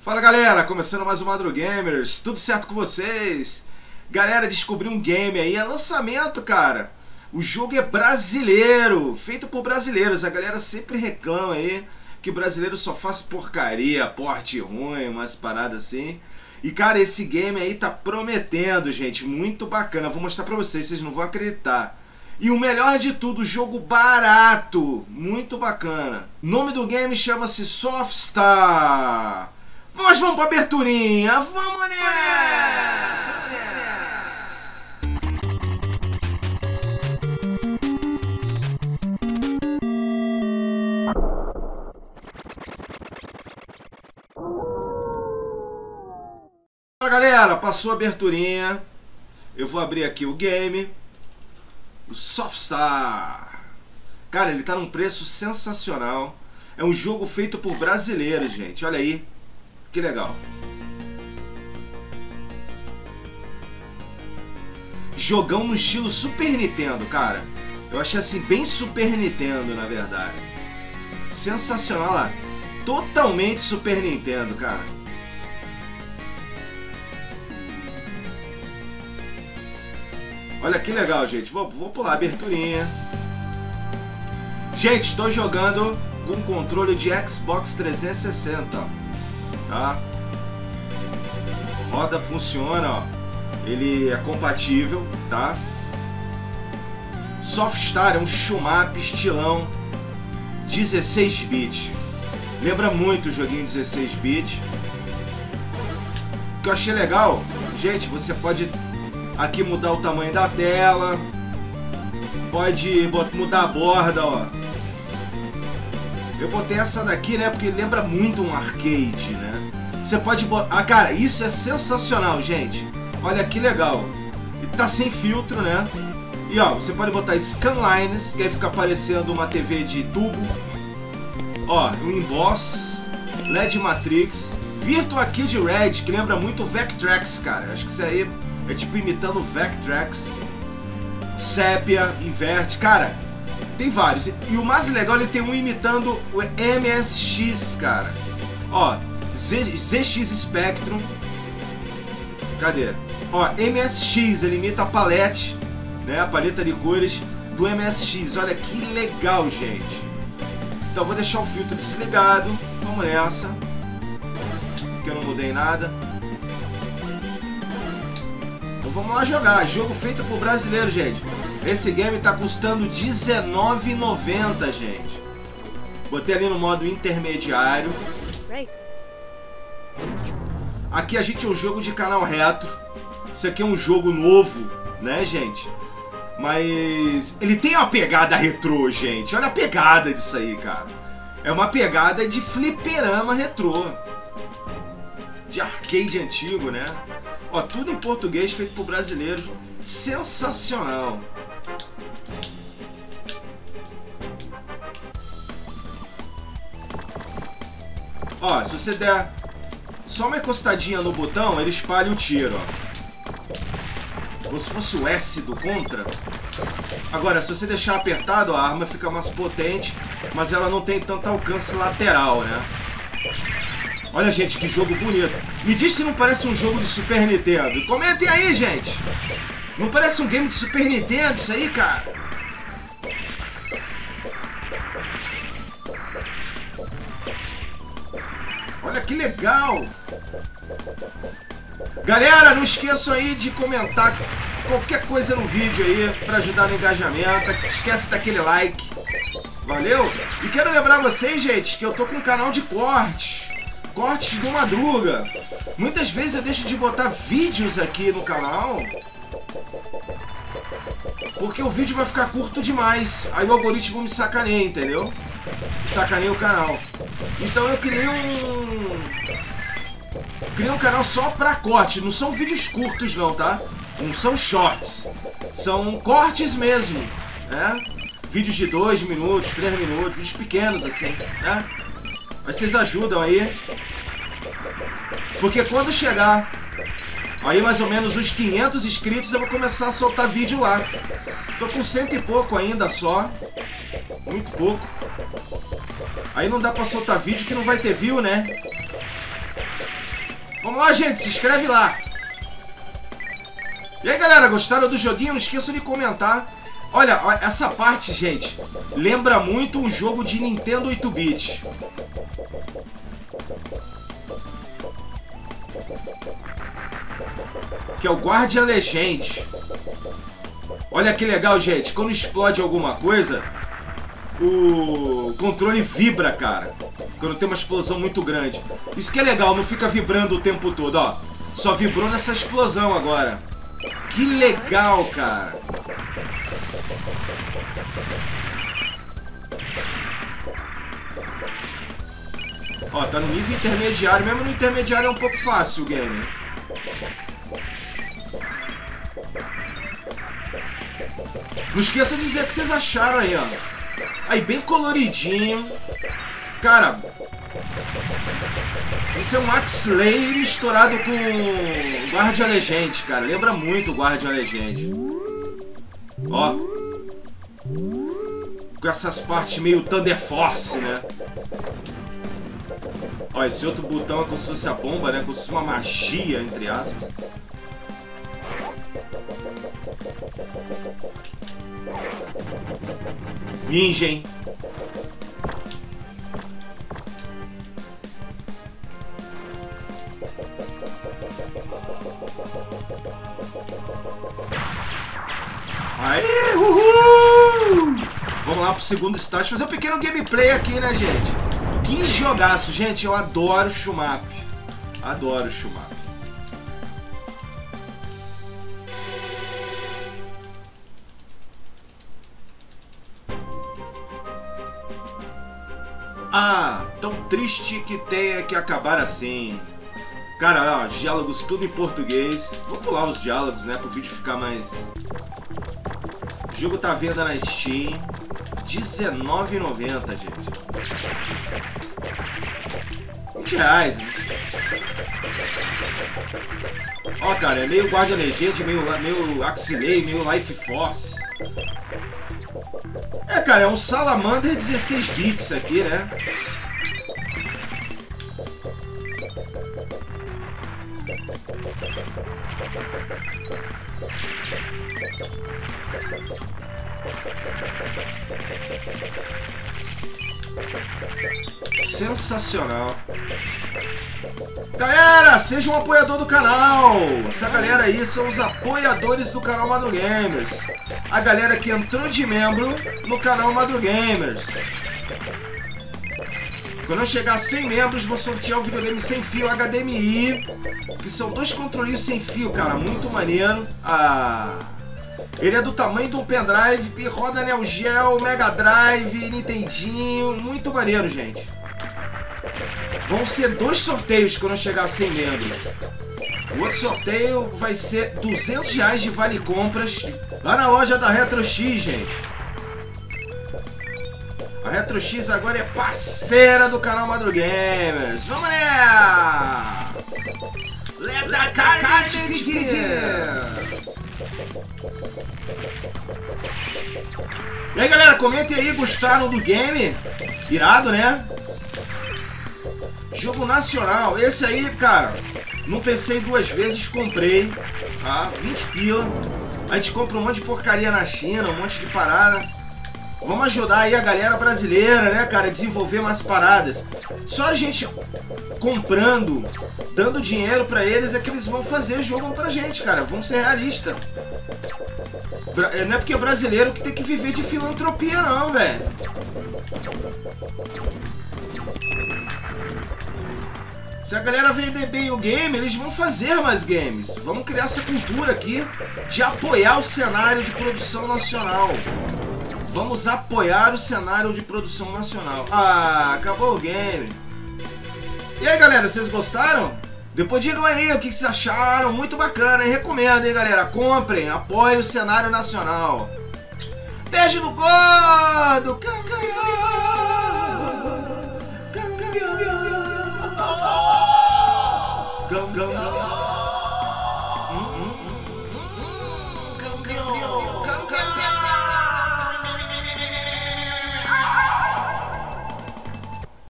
Fala galera, começando mais um Madrugamers, tudo certo com vocês? Galera, descobri um game aí, é lançamento, cara. O jogo é brasileiro, feito por brasileiros. A galera sempre reclama aí que o brasileiro só faz porcaria, porte ruim, umas paradas assim. E cara, esse game aí tá prometendo, gente, muito bacana. Vou mostrar pra vocês, vocês não vão acreditar. E o melhor de tudo, jogo barato, muito bacana. O nome do game chama-se Softstar. Nós vamos pra aberturinha, vamos nessa! Fala galera, passou a aberturinha. Eu vou abrir aqui o game. O Softstar. Cara, ele tá num preço sensacional. É um jogo feito por brasileiros, gente, olha aí. Que legal. Jogão no estilo Super Nintendo, cara. Eu achei assim, bem Super Nintendo, na verdade. Sensacional lá. Totalmente Super Nintendo, cara. Olha que legal, gente. Vou pular a aberturinha. Gente, estou jogando com controle de Xbox 360. Tá? Roda, funciona, ó. Ele é compatível, tá? Softstar é um shoot-up estilão 16 bits. Lembra muito o joguinho 16 bits. O que eu achei legal, gente, você pode aqui mudar o tamanho da tela, pode mudar a borda, ó. Eu botei essa daqui, né, porque lembra muito um arcade, né? Você pode botar... Ah, cara, isso é sensacional, gente. Olha que legal. E tá sem filtro, né? E, ó, você pode botar scanlines, que aí fica aparecendo uma TV de tubo. Ó, um emboss, LED Matrix, Virtua Kid Red, que lembra muito Vectrex, cara. Acho que isso aí é tipo imitando Vectrex. Sépia, inverte, cara. Tem vários. E o mais legal, ele tem um imitando o MSX, cara. Ó, ZX Spectrum. Cadê? Ó, MSX, ele imita a palete, né? A paleta de cores do MSX. Olha que legal, gente. Então vou deixar o filtro desligado. Vamos nessa. Porque eu não mudei nada. Então vamos lá jogar. Jogo feito por brasileiro, gente. Esse game tá custando R$19,90, gente. Botei ali no modo intermediário. Aqui a gente é um jogo de canal retro. Isso aqui é um jogo novo, né, gente? Mas ele tem uma pegada retrô, gente. Olha a pegada disso aí, cara. É uma pegada de fliperama retrô. De arcade antigo, né? Ó, tudo em português, feito por brasileiros. Sensacional. Ó, se você der só uma encostadinha no botão, ele espalha o tiro, ó. Como se fosse o S do Contra. Agora, se você deixar apertado, a arma fica mais potente, mas ela não tem tanto alcance lateral, né? Olha, gente, que jogo bonito. Me diz se não parece um jogo de Super Nintendo. Comentem aí, gente. Não parece um game de Super Nintendo isso aí, cara? Olha que legal. Galera, não esqueçam aí de comentar qualquer coisa no vídeo aí pra ajudar no engajamento. Esquece daquele like. Valeu? E quero lembrar vocês, gente, que eu tô com um canal de cortes. Cortes do Madruga. Muitas vezes eu deixo de botar vídeos aqui no canal porque o vídeo vai ficar curto demais. Aí o algoritmo me sacaneia, entendeu? Sacaneia o canal. Então eu criei um canal só pra corte. Não são vídeos curtos não, tá? Não são shorts. São cortes mesmo, né? Vídeos de 2 minutos, 3 minutos, vídeos pequenos assim, né? Mas vocês ajudam aí. Porque quando chegar aí mais ou menos uns 500 inscritos, eu vou começar a soltar vídeo lá. Tô com 100 e pouco ainda só. Muito pouco. Aí não dá pra soltar vídeo que não vai ter view, né? Vamos lá, gente, se inscreve lá. E aí, galera, gostaram do joguinho? Não esqueçam de comentar. Olha, essa parte, gente, lembra muito um jogo de Nintendo 8-bit. Que é o Guardian Legend. Olha que legal, gente. Quando explode alguma coisa, o controle vibra, cara. Quando tem uma explosão muito grande. Isso que é legal, não fica vibrando o tempo todo, ó. Só vibrou nessa explosão agora. Que legal, cara. Ó, tá no nível intermediário. Mesmo no intermediário é um pouco fácil o game. Não esqueça de dizer o que vocês acharam aí, ó. Aí, bem coloridinho. Cara, isso é um Axley misturado com Guardian Legend, cara. Lembra muito o Guardian Legend. Ó. Com essas partes meio Thunder Force, né? Ó, esse outro botão é como se fosse a bomba, né? Como se fosse uma magia, entre aspas. Ninja, hein? Aê, uhul! Vamos lá pro segundo estágio, fazer um pequeno gameplay aqui, né, gente? Que jogaço, gente, eu adoro Shmup. Adoro Shmup. Ah, tão triste que tenha que acabar assim. Cara, ó, diálogos tudo em português. Vou pular os diálogos, né, pro vídeo ficar mais... O jogo tá à venda na Steam. R$19,90, gente. R$20, né? Ó, cara, é meio Guardian Legend, meio Axley, meio Life Force. É, cara, é um Salamander 16 bits aqui, né? Sensacional. Galera, seja um apoiador do canal. Essa galera aí são os apoiadores do canal Madrugamers. A galera que entrou de membro no canal Madrugamers. Quando eu chegar a 100 membros, vou sortear um videogame sem fio HDMI, que são 2 controlinhos sem fio, cara, muito maneiro. Ele é do tamanho de um pendrive e roda Neo Geo, Mega Drive, Nintendinho, muito maneiro, gente. Vão ser 2 sorteios quando eu chegar a 100 membros. O outro sorteio vai ser R$200 de vale compras lá na loja da RetroX, gente. A RetroX agora é parceira do canal Madrugamers. Vamos nessa! Let the carnage begin! E aí, galera, comentem aí, gostaram do game? Irado, né? Jogo nacional. Esse aí, cara, não pensei 2 vezes, comprei, tá? 20 pila. A gente compra um monte de porcaria na China, um monte de parada. Vamos ajudar aí a galera brasileira, né, cara, a desenvolver mais paradas. Só a gente comprando, dando dinheiro pra eles, é que eles vão fazer jogo pra gente, cara. Vamos ser realistas. Não é porque é brasileiro que tem que viver de filantropia, não, velho. Se a galera vender bem o game, eles vão fazer mais games. Vamos criar essa cultura aqui de apoiar o cenário de produção nacional. Vamos apoiar o cenário de produção nacional. Ah, acabou o game. E aí, galera, vocês gostaram? Depois digam aí o que vocês acharam. Muito bacana, hein? Recomendo, hein, galera? Comprem, apoiem o cenário nacional. Beijo no gordo! Gam, gam, gam.